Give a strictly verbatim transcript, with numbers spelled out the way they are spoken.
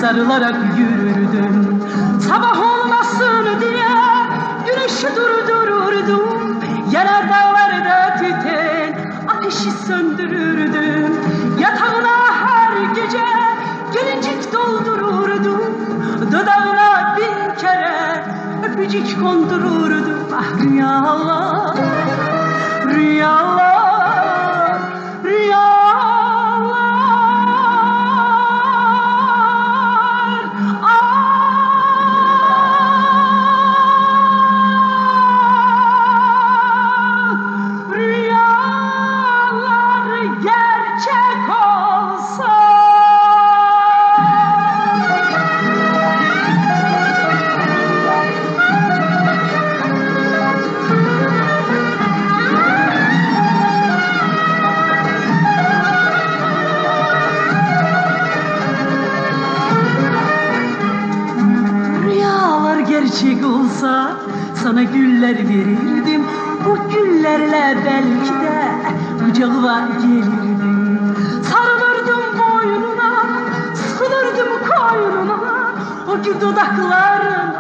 sarılarak yürürdüm. Sabah olmasın diye güneşi durdururdum. Yanar dağlarda tüten ateşi söndürürdüm. Yatağına her gece gelincik doldururdum. Dudağına bin kere öpücük kondururdum. Ah rüyalar, rüyalar, rüyalar. Ah, rüyalar gerçek olsa. Gerçek olsa sana güller verirdim. Bu güllerle belki de kucağıma gelirdim. Sarılırdım boynuna, sıkılırdım koynuna. O gül dudaklarına